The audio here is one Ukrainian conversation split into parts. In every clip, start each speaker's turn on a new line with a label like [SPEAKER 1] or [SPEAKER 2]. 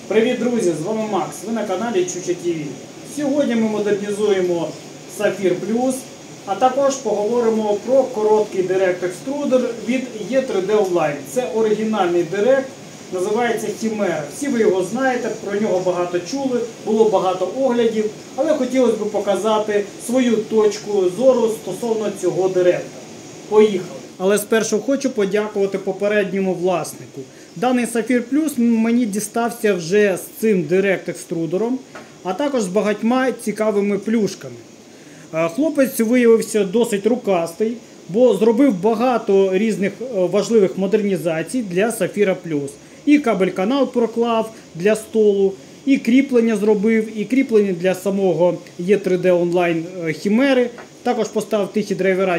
[SPEAKER 1] Привіт, друзі! З вами Макс. Ви на каналі Чуча ТВ. Сьогодні ми модернізуємо Saphir Plus, а також поговоримо про короткий директ-екструдер від E3D Online. Це оригінальний директ, називається Chimera. Всі ви його знаєте, про нього багато чули, було багато оглядів, але хотілося б показати свою точку зору стосовно цього директа. Поїхали! Але спершу хочу подякувати попередньому власнику. Даний Saphir Plus мені дістався вже з цим директ-екструдером, а також з багатьма цікавими плюшками. Хлопець виявився досить рукастий, бо зробив багато різних важливих модернізацій для Saphir Plus. І кабель-канал проклав для столу, і кріплення зробив, і кріплення для самого E3D Online Chimera. Також поставив тихі драйвера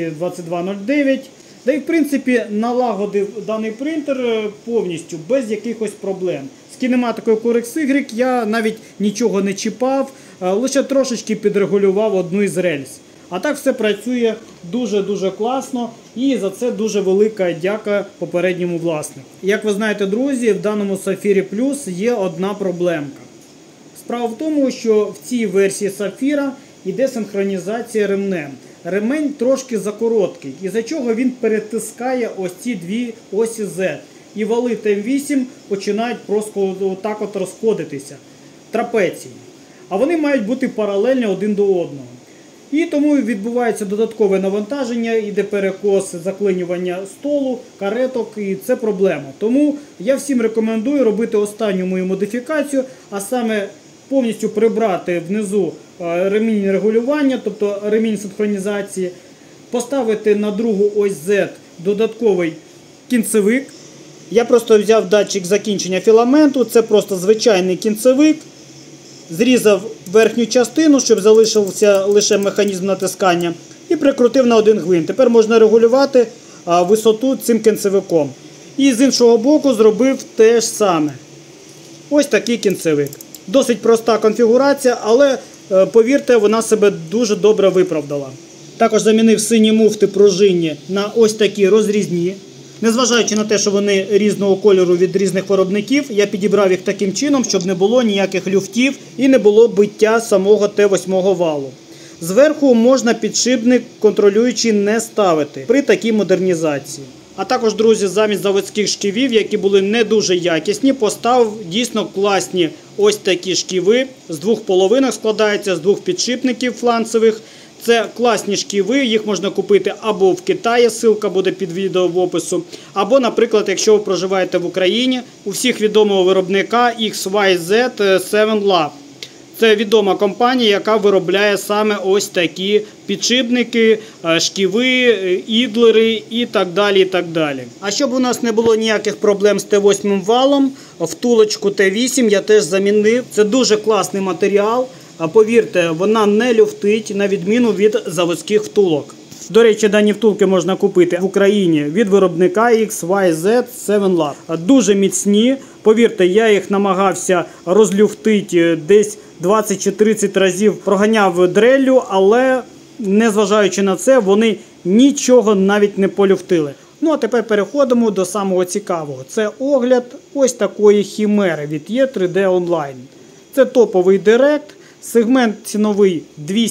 [SPEAKER 1] TMC2209. Да і в принципі налагодив даний принтер повністю, без якихось проблем. З кінематикою Corex Y я навіть нічого не чіпав, лише трошечки підрегулював одну із рельс. А так все працює дуже-дуже класно, і за це дуже велика дяка попередньому власнику. Як ви знаєте, друзі, в даному Saphir Plus є одна проблемка. Справа в тому, що в цій версії Saphir йде синхронізація ремнем. Ремень трошки закороткий, із-за чого він перетискає ось ці дві осі Z. І вали ТМ8 починають просто отак от розходитися трапеції. А вони мають бути паралельні один до одного. І тому відбувається додаткове навантаження, іде перекос, заклинювання столу, кареток, і це проблема. Тому я всім рекомендую робити останню мою модифікацію, а саме повністю прибрати внизу ремінь регулювання, тобто ремінь синхронізації, поставити на другу ось Z додатковий кінцевик. Я просто взяв датчик закінчення філаменту, це просто звичайний кінцевик. Зрізав верхню частину, щоб залишився лише механізм натискання, і прикрутив на один гвинт. Тепер можна регулювати висоту цим кінцевиком. І з іншого боку зробив те ж саме. Ось такий кінцевик. Досить проста конфігурація, але, повірте, вона себе дуже добре виправдала. Також замінив сині муфти пружинні на ось такі розрізні. Незважаючи на те, що вони різного кольору від різних виробників, я підібрав їх таким чином, щоб не було ніяких люфтів і не було биття самого Т8 валу. Зверху можна підшипник контролюючий не ставити при такій модернізації. А також, друзі, замість заводських шківів, які були не дуже якісні, поставив дійсно класні ось такі шківи. З двох половинок складаються, з двох підшипників фланцевих. Це класні шківи, їх можна купити або в Китаї, ссылка буде під відео в опису, або, наприклад, якщо ви проживаєте в Україні, у всіх відомого виробника XYZ 7 Lab. Це відома компанія, яка виробляє саме ось такі підшипники, шківи, ідлери і так далі, і так далі. А щоб у нас не було ніяких проблем з Т8 валом, втулочку Т8 я теж замінив. Це дуже класний матеріал. А повірте, вона не люфтить, на відміну від заводських втулок. До речі, дані втулки можна купити в Україні від виробника XYZ 7 Lab. Дуже міцні. Повірте, я їх намагався розлюфтити десь 20 чи 30 разів, проганяв дреллю, але, незважаючи на це, вони нічого навіть не полюфтили. Ну а тепер переходимо до самого цікавого. Це огляд ось такої Chimera від E3D Online. Це топовий директ. Сегмент ціновий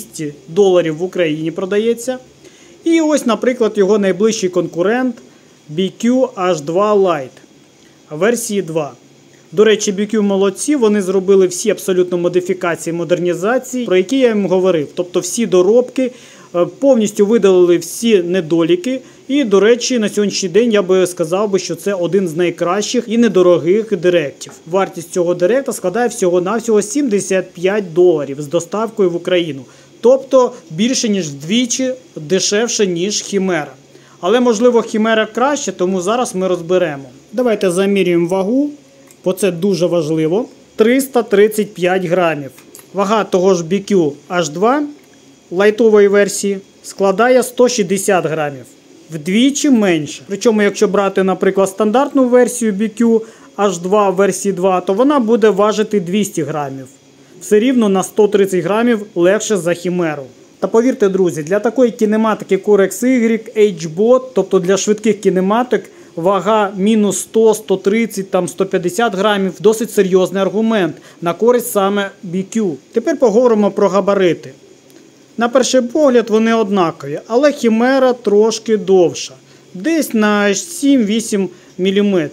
[SPEAKER 1] $200 в Україні продається. І ось, наприклад, його найближчий конкурент BQ H2 Lite версії 2. До речі, BQ молодці, вони зробили всі абсолютно модифікації, модернізації, про які я їм говорив. Тобто всі доробки, повністю видалили всі недоліки. І, до речі, на сьогоднішній день я би сказав, що це один з найкращих і недорогих директів. Вартість цього директа складає всього-навсього $75 з доставкою в Україну. Тобто більше ніж вдвічі дешевше, ніж Chimera. Але, можливо, Chimera краще, тому зараз ми розберемо. Давайте замірюємо вагу, бо це дуже важливо. 335 грамів. Вага того ж BQ H2 лайтової версії складає 160 грамів. Вдвічі менше. Причому, якщо брати, наприклад, стандартну версію BQ H2 версії 2, то вона буде важити 200 грамів. Все рівно на 130 грамів легше за Chimera. Та повірте, друзі, для такої кінематики Corex Y, H-Bot, тобто для швидких кінематик, вага мінус 100, 130, там 150 грамів – досить серйозний аргумент на користь саме BQ. Тепер поговоримо про габарити. На перший погляд вони однакові, але Хімера трошки довша, десь на 7-8 мм.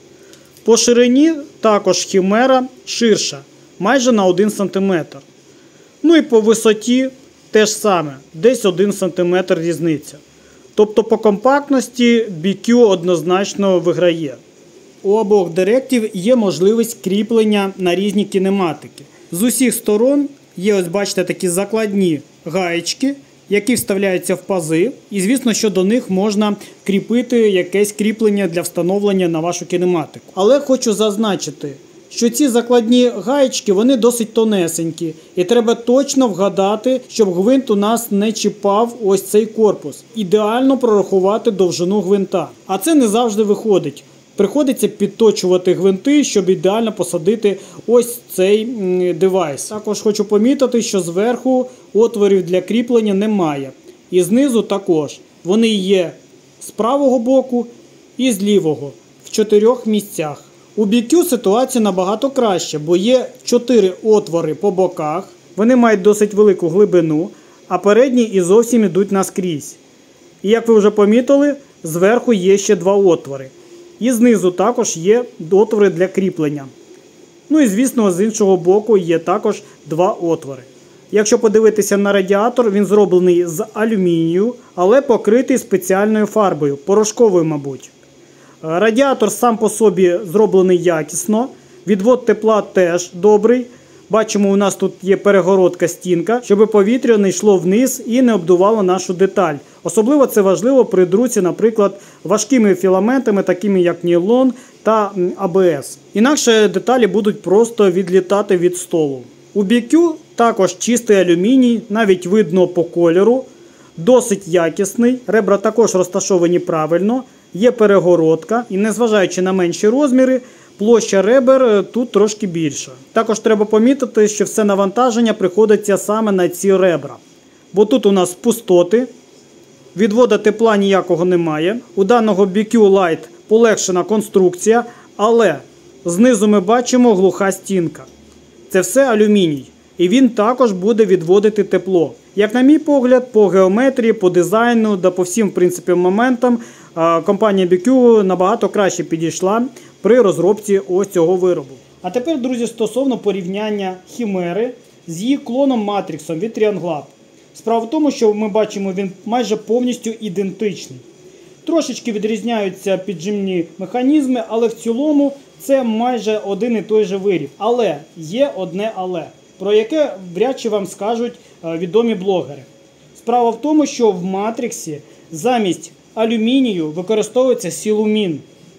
[SPEAKER 1] По ширині також Хімера ширша, майже на 1 см. Ну і по висоті теж саме, десь 1 см різниця. Тобто по компактності BQ однозначно виграє. У обох директів є можливість кріплення на різні кінематики. З усіх сторон є, ось бачите, такі закладні гаєчки, які вставляються в пази. І звісно, що до них можна кріпити якесь кріплення для встановлення на вашу кінематику. Але хочу зазначити, що ці закладні гаєчки, вони досить тонесенькі. І треба точно вгадати, щоб гвинт у нас не чіпав ось цей корпус. Ідеально прорахувати довжину гвинта. А це не завжди виходить. Приходиться підточувати гвинти, щоб ідеально посадити ось цей девайс. Також хочу помітити, що зверху отворів для кріплення немає. І знизу також. Вони є з правого боку і з лівого. В 4 місцях. У BQ ситуація набагато краще, бо є 4 отвори по боках. Вони мають досить велику глибину, а передні і зовсім ідуть наскрізь. І як ви вже помітили, зверху є ще 2 отвори. І знизу також є отвори для кріплення. Ну і звісно, з іншого боку є також 2 отвори. Якщо подивитися на радіатор, він зроблений з алюмінію, але покритий спеціальною фарбою, порошковою, мабуть. Радіатор сам по собі зроблений якісно, відвод тепла теж добрий. Бачимо, у нас тут є перегородка стінка, щоб повітря не йшло вниз і не обдувало нашу деталь. Особливо це важливо при друці, наприклад, важкими філаментами, такими як нейлон та АБС. Інакше деталі будуть просто відлітати від столу. У BQ також чистий алюміній, навіть видно по кольору, досить якісний, ребра також розташовані правильно, є перегородка і незважаючи на менші розміри, площа ребер тут трошки більша. Також треба помітити, що все навантаження приходиться саме на ці ребра. Бо тут у нас пустоти, відвода тепла ніякого немає. У даного BQ Light полегшена конструкція, але знизу ми бачимо глуха стінка. Це все алюміній. І він також буде відводити тепло. Як на мій погляд, по геометрії, по дизайну, да по всім, в принципі, моментам, компанія BQ набагато краще підійшла при розробці ось цього виробу. А тепер, друзі, стосовно порівняння Хімери з її клоном Матріксом від Trianglab. Справа в тому, що ми бачимо, він майже повністю ідентичний. Трошечки відрізняються піджимні механізми, але в цілому це майже один і той же виріб. Але є одне але, про яке вряд чи вам скажуть відомі блогери. Справа в тому, що в Матріксі замість алюмінію використовується силумін,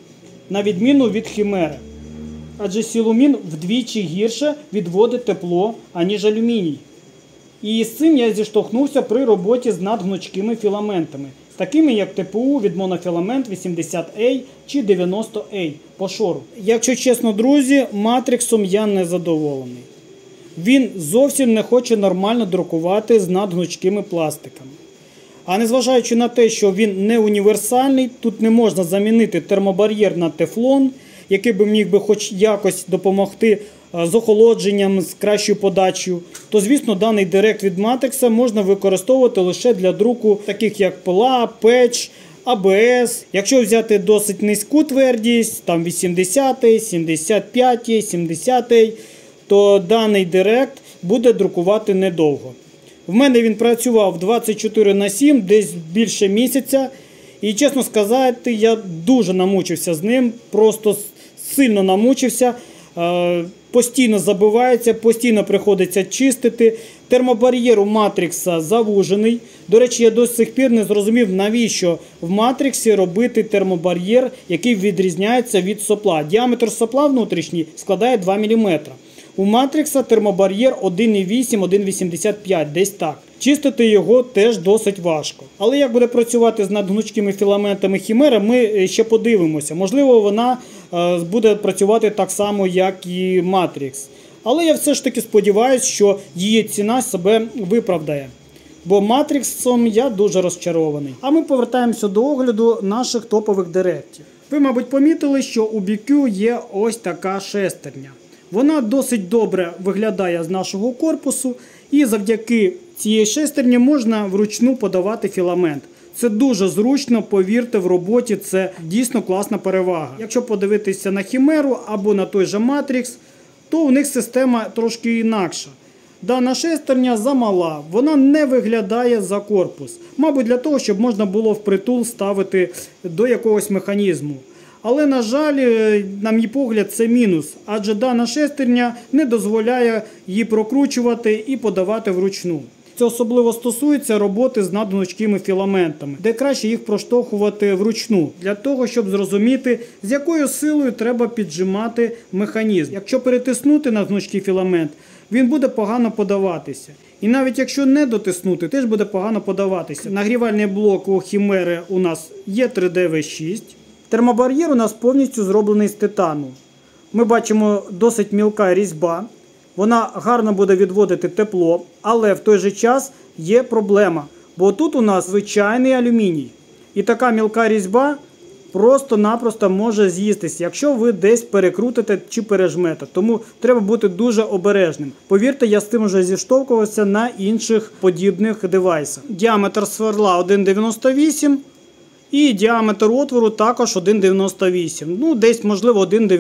[SPEAKER 1] на відміну від Хімери. Адже силумін вдвічі гірше відводить тепло, аніж алюміній. І з цим я зіштовхнувся при роботі з надгнучкими філаментами, такими як ТПУ від монофіламент 80A чи 90A по шору. Якщо чесно, друзі, Матріксом я не задоволений. Він зовсім не хоче нормально друкувати з надгнучкими пластиками. А незважаючи на те, що він не універсальний, тут не можна замінити термобар'єр на тефлон, який би міг би хоч якось допомогти з охолодженням, з кращою подачею, то, звісно, даний директ від Matrix можна використовувати лише для друку таких як PLA, Patch, ABS. Якщо взяти досить низьку твердість, там 80, 75, 70, то даний директ буде друкувати недовго. В мене він працював 24/7, десь більше місяця. І, чесно сказати, я дуже намучився з ним, просто сильно намучився. Постійно забивається, постійно приходиться чистити. Термобар'єр у Матрікса завужений. До речі, я до сих пір не зрозумів, навіщо в Матріксі робити термобар'єр, який відрізняється від сопла. Діаметр сопла внутрішній складає 2 мм. У Матрікса термобар'єр 1,8, 1,85, десь так. Чистити його теж досить важко. Але як буде працювати з надгнучкими філаментами Хімера, ми ще подивимося. Можливо, вона буде працювати так само, як і Матрікс. Але я все ж таки сподіваюся, що її ціна себе виправдає. Бо Матріксом я дуже розчарований. А ми повертаємося до огляду наших топових директів. Ви, мабуть, помітили, що у BQ є ось така шестерня. Вона досить добре виглядає з нашого корпусу, і завдяки цієї шестерні можна вручну подавати філамент. Це дуже зручно, повірте, в роботі це дійсно класна перевага. Якщо подивитися на Хімеру або на той же Matrix, то у них система трошки інакша. Дана шестерня замала, вона не виглядає за корпус. Мабуть, для того, щоб можна було впритул ставити до якогось механізму. Але, на жаль, на мій погляд, це мінус, адже дана шестерня не дозволяє її прокручувати і подавати вручну. Це особливо стосується роботи з надгнучкими філаментами, де краще їх проштовхувати вручну, для того, щоб зрозуміти, з якою силою треба піджимати механізм. Якщо перетиснути надгнучкий філамент, він буде погано подаватися. І навіть якщо не дотиснути, теж буде погано подаватися. Нагрівальний блок у Хімери у нас є 3D-V6. Термобар'єр у нас повністю зроблений з титану. Ми бачимо досить мілка різьба. Вона гарно буде відводити тепло, але в той же час є проблема. Бо тут у нас звичайний алюміній. І така мілка різьба просто-напросто може з'їстися, якщо ви десь перекрутите чи пережмете. Тому треба бути дуже обережним. Повірте, я з тим вже зіштовхувався на інших подібних девайсах. Діаметр сверла 1,98 і діаметр отвору також 1,98. Ну, десь, можливо,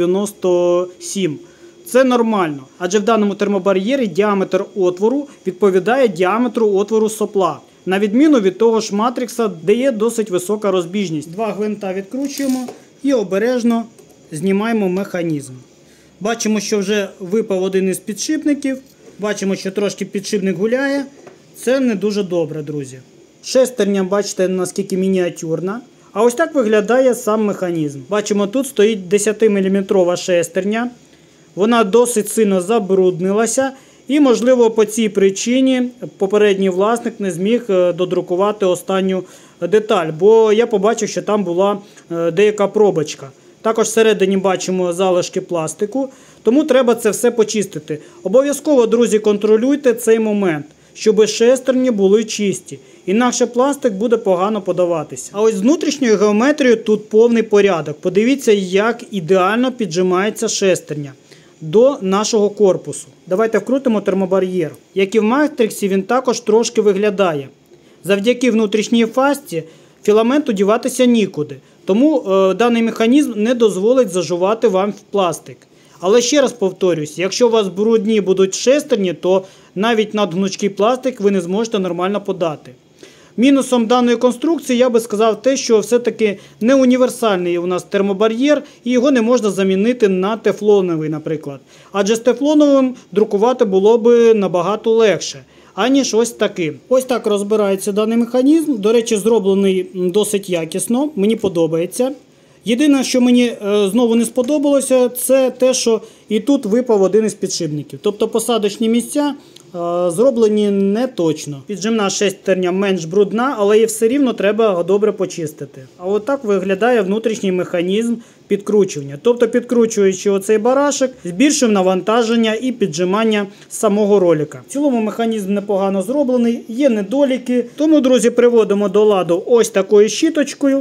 [SPEAKER 1] 1,97. Це нормально, адже в даному термобар'єрі діаметр отвору відповідає діаметру отвору сопла. На відміну від того ж Matrix, де є досить висока розбіжність. Два гвинта відкручуємо і обережно знімаємо механізм. Бачимо, що вже випав один із підшипників. Бачимо, що трошки підшипник гуляє. Це не дуже добре, друзі. Шестерня, бачите, наскільки мініатюрна. А ось так виглядає сам механізм. Бачимо, тут стоїть 10-мм шестерня. Вона досить сильно забруднилася і, можливо, по цій причині попередній власник не зміг додрукувати останню деталь, бо я побачив, що там була деяка пробочка. Також всередині бачимо залишки пластику, тому треба це все почистити. Обов'язково, друзі, контролюйте цей момент, щоб шестерні були чисті. Інакше пластик буде погано подаватися. А ось з внутрішньою геометрією тут повний порядок. Подивіться, як ідеально піджимається шестерня до нашого корпусу. Давайте вкрутимо термобар'єр. Як і в Matrix, він також трошки виглядає. Завдяки внутрішній фасці філаменту діватися нікуди. Тому даний механізм не дозволить зажувати вам в пластик. Але ще раз повторюсь, якщо у вас брудні будуть шестерні, то навіть надгнучкий пластик ви не зможете нормально подати. Мінусом даної конструкції я би сказав те, що все-таки не універсальний у нас термобар'єр і його не можна замінити на тефлоновий, наприклад. Адже з тефлоновим друкувати було б набагато легше, аніж ось таким. Ось так розбирається даний механізм. До речі, зроблений досить якісно, мені подобається. Єдине, що мені знову не сподобалося, це те, що і тут випав один із підшипників. Тобто посадочні місця зроблені не точно. Піджимна шестерня менш брудна, але її все рівно треба добре почистити. А отак виглядає внутрішній механізм підкручування. Тобто, підкручуючи оцей барашек, збільшуємо навантаження і піджимання самого ролика. В цілому механізм непогано зроблений, є недоліки. Тому, друзі, приводимо до ладу ось такою щіточкою.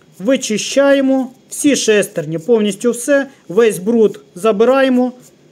[SPEAKER 1] Вичищаємо всі шестерні, повністю все, весь бруд забираємо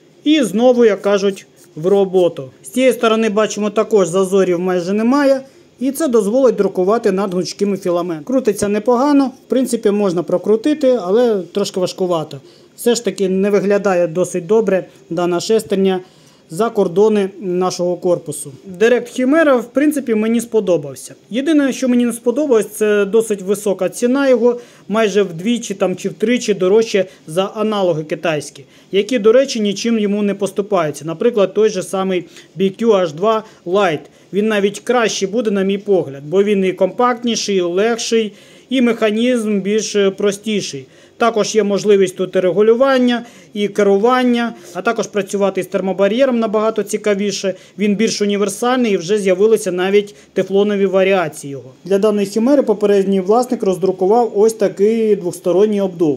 [SPEAKER 1] і знову, як кажуть, в роботу. З цієї сторони бачимо, також зазорів майже немає, і це дозволить друкувати надгнучкими філаментами. Крутиться непогано, в принципі можна прокрутити, але трошки важкувато. Все ж таки не виглядає досить добре дана шестерня за кордони нашого корпусу. Direct Chimera, в принципі, мені сподобався. Єдине, що мені не сподобалось, це досить висока ціна його, майже вдвічі чи втричі дорожче за аналоги китайські, які, до речі, нічим йому не поступаються. Наприклад, той же самий BQ-H2 Lite. Він навіть кращий буде, на мій погляд, бо він і компактніший, і легший, і механізм більш простіший. Також є можливість тут і регулювання, і керування, а також працювати з термобар'єром набагато цікавіше. Він більш універсальний і вже з'явилися навіть тефлонові варіації його. Для даної хімери попередній власник роздрукував ось такий двосторонній обдув.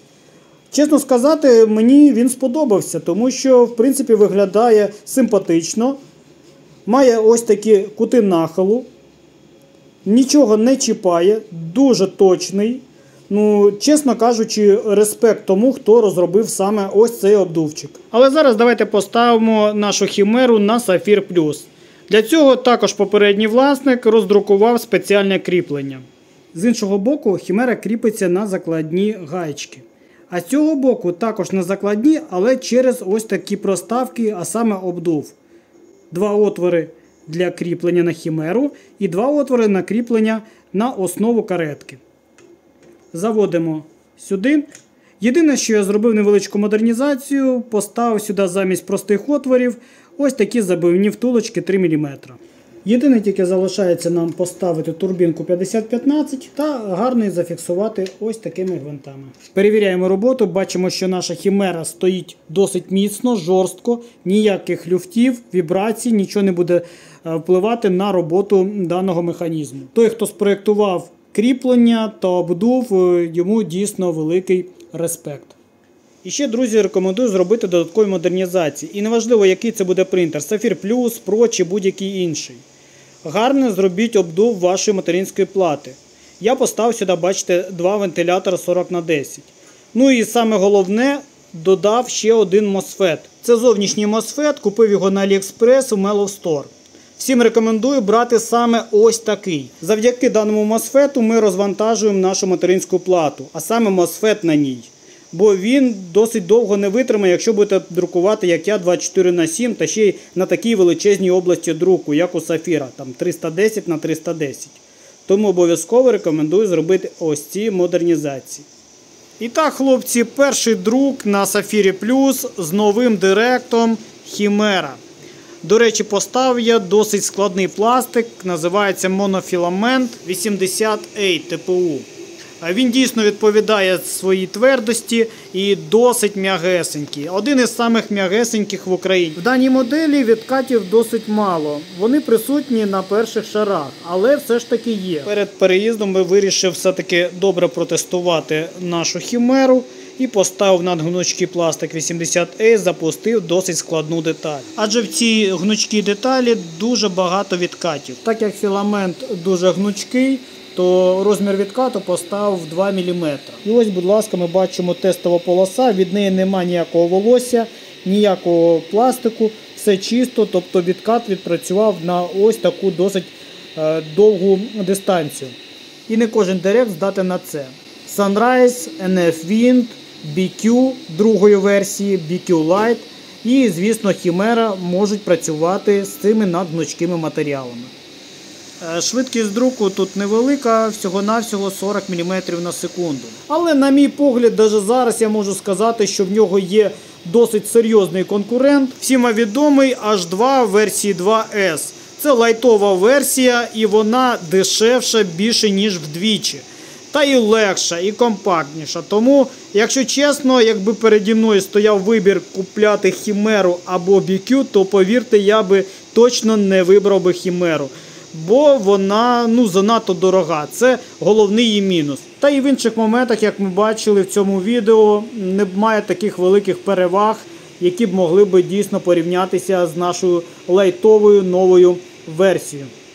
[SPEAKER 1] Чесно сказати, мені він сподобався, тому що, в принципі, виглядає симпатично. Має ось такі кути нахилу, нічого не чіпає, дуже точний. Ну, чесно кажучи, респект тому, хто розробив саме ось цей обдувчик. Але зараз давайте поставимо нашу хімеру на Сафір Плюс. Для цього також попередній власник роздрукував спеціальне кріплення. З іншого боку, хімера кріпиться на закладні гаєчки. А з цього боку також на закладні, але через ось такі проставки, а саме обдув. 2 отвори для кріплення на хімеру і 2 отвори на кріплення на основу каретки. Заводимо сюди. Єдине, що я зробив невеличку модернізацію, поставив сюди замість простих отворів ось такі забивні втулочки 3 мм. Єдине тільки залишається нам поставити турбінку 5015 та гарно її зафіксувати ось такими гвинтами. Перевіряємо роботу, бачимо, що наша хімера стоїть досить міцно, жорстко, ніяких люфтів, вібрацій, нічого не буде впливати на роботу даного механізму. Той, хто спроєктував кріплення та обдув, йому дійсно великий респект. І ще, друзі, рекомендую зробити додаткові модернізації. І неважливо, який це буде принтер, Сафір Плюс, Pro чи будь-який інший. Гарно зробіть обдув вашої материнської плати. Я поставив сюди, бачите, 2 вентилятора 40х10. Ну і саме головне, додав ще один MOSFET. Це зовнішній MOSFET, купив його на AliExpress у Mellow Store. Всім рекомендую брати саме ось такий. Завдяки даному MOSFET ми розвантажуємо нашу материнську плату, а саме MOSFET на ній. Бо він досить довго не витримає, якщо будете друкувати, як я, 24х7 та ще й на такій величезній області друку, як у Сафіра, там 310х310. Тому обов'язково рекомендую зробити ось ці модернізації. І так, хлопці, перший друк на Сафірі Плюс з новим директом Хімера. До речі, поставив я досить складний пластик, називається монофіламент 80A ТПУ. Він дійсно відповідає своїй твердості і досить м'ягесенький. Один із самих м'ягесеньких в Україні. В даній моделі відкатів досить мало. Вони присутні на перших шарах, але все ж таки є. Перед переїздом я вирішив все-таки добре протестувати нашу хімеру і поставив надгнучкий пластик 80A, запустив досить складну деталь. Адже в цій гнучкій деталі дуже багато відкатів. Так як філамент дуже гнучкий, то розмір відкату поставив 2 мм. І ось, будь ласка, ми бачимо тестова полоса, від неї немає ніякого волосся, ніякого пластику, все чисто, тобто відкат відпрацював на ось таку досить довгу дистанцію. І не кожен директ здатен на це. Sunrise, NF Wind, BQ другої версії, BQ Lite і, звісно, Хімера можуть працювати з цими надгнучкими матеріалами. Швидкість друку тут невелика, всього-навсього 40 мм на секунду. Але, на мій погляд, навіть зараз я можу сказати, що в нього є досить серйозний конкурент. Всім вам відомий H2 версії 2S. Це лайтова версія і вона дешевша більше, ніж вдвічі. Та і легша, і компактніша. Тому, якщо чесно, якби переді мною стояв вибір купляти Хімеру або BQ, то, повірте, я би точно не вибрав би Хімеру. Бо вона занадто дорога. Це головний її мінус. Та і в інших моментах, як ми бачили в цьому відео, немає таких великих переваг, які б могли б дійсно порівнятися з нашою лайтовою новою версією.